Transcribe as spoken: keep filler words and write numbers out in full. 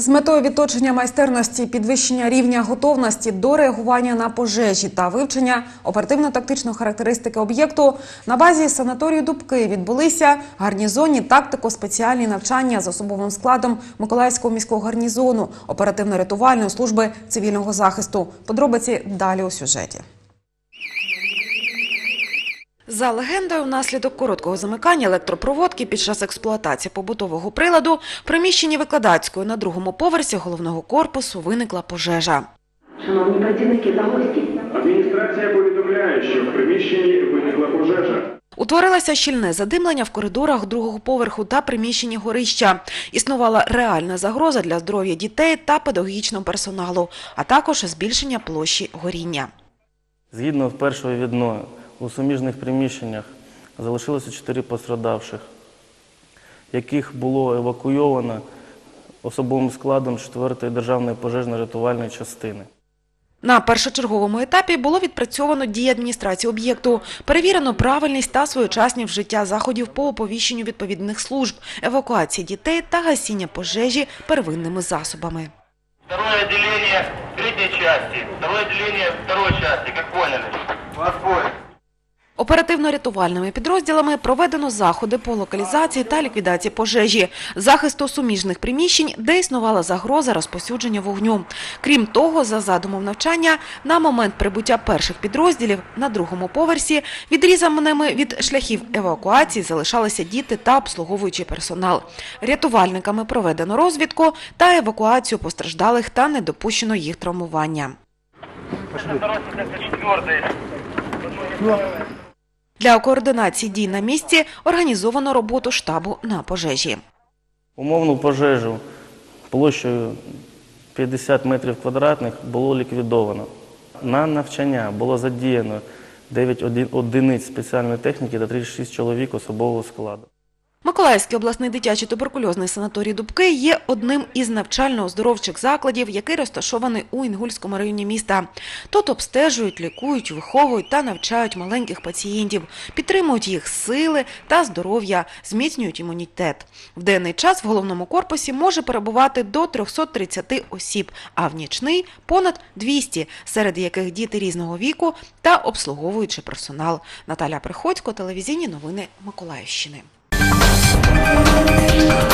метою відточення майстерності, підвищення рівня готовності до реагування на пожежі та вивчення оперативно-тактичної характеристики об'єкту на базі санаторію Дубки відбулися гарнізонні тактико-спеціальні навчання з особовим складом Миколаївського міського гарнізону оперативно-рятувальної служби цивільного захисту. Подробиці далі у сюжеті. За легендою, внаслідок короткого замикання електропроводки під час експлуатації побутового приладу в приміщенні викладацької на другому поверсі головного корпусу виникла пожежа. Шановні працівники та гості, адміністрація повідомляє, що в приміщенні виникла пожежа. Утворилося щільне задимлення в коридорах другого поверху та приміщенні горища. Існувала реальна загроза для здоров'я дітей та педагогічного персоналу, а також збільшення площі горіння. Згідно з першою відною, у суміжних приміщеннях залишилося чотири постраждалих, яких було евакуйовано особовим складом четвертої державної пожежно-рятувальної частини. На першочерговому етапі було відпрацьовано дії адміністрації об'єкту, перевірено правильність та своєчасність вжиття заходів по оповіщенню відповідних служб, евакуації дітей та гасіння пожежі первинними засобами. Второе отделение третьей части, второе отделение второй части, как поняли? Вас понял. Оперативно-рятувальними підрозділами проведено заходи по локалізації та ліквідації пожежі, захисту суміжних приміщень, де існувала загроза розповсюдження вогню. Крім того, за задумом навчання, на момент прибуття перших підрозділів на другому поверсі відрізаними від шляхів евакуації залишалися діти та обслуговуючий персонал. Рятувальниками проведено розвідку та евакуацію постраждалих та не допущено їх травмування. Для координації дій на місці організовано роботу штабу на пожежі. Умовну пожежу площею п'ятдесят метрів квадратних було ліквідовано. На навчання було задіяно дев'ять одиниць спеціальної техніки та тридцять шість чоловік особового складу. Миколаївський обласний дитячий туберкульозний санаторій Дубки є одним із навчально-оздоровчих закладів, який розташований у Інгульському районі міста. Тут обстежують, лікують, виховують та навчають маленьких пацієнтів, підтримують їх сили та здоров'я, зміцнюють імунітет. В денний час в головному корпусі може перебувати до трьохсот тридцяти осіб, а в нічний – понад двісті, серед яких діти різного віку та обслуговуючий персонал. Наталя Приходько, телевізійні новини Миколаївщини. Thank you.